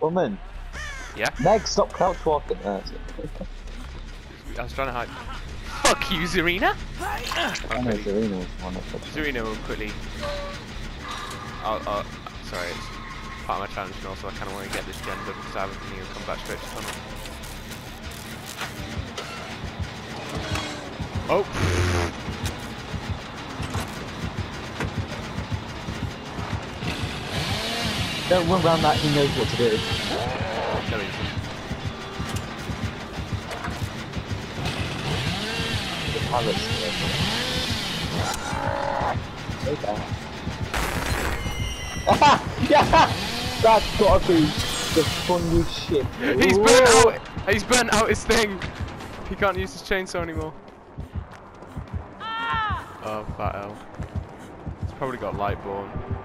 Woman. Yeah? Meg, stop crouch walking. I was trying to hide. Fuck you, Zarina! I know Zarina was one of them. Zarina will quickly... sorry, it's part of my challenge and also I kind of want to get this gen done because I haven't been able to come back straight to tunnel. Oh! Don't run around that, he knows what to do. No, he doesn't. The pirates. Take that. Yeah! That's gotta be the funniest shit. He's burnt out! He's burnt out his thing! He can't use his chainsaw anymore. Oh, fat hell. He's probably got Lightborn.